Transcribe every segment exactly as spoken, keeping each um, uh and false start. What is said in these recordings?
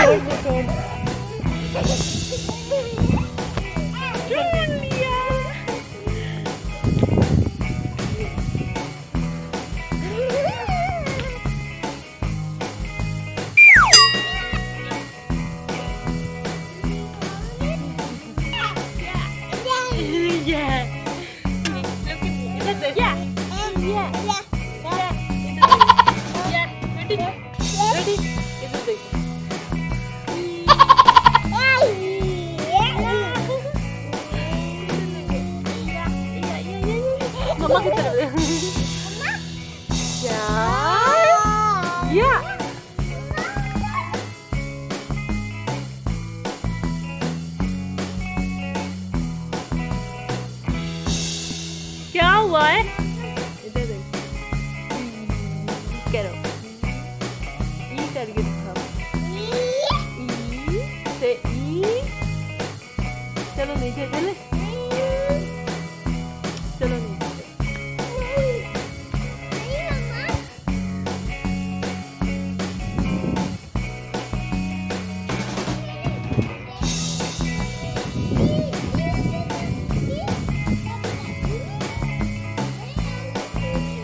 मम्मा की तरफ क्या या क्या हुआ है? इधर देख करो ई करके दिखाओ ई से ई चलो नीचे चले चलो नीचे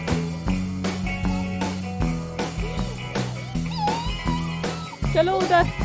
चलो उधर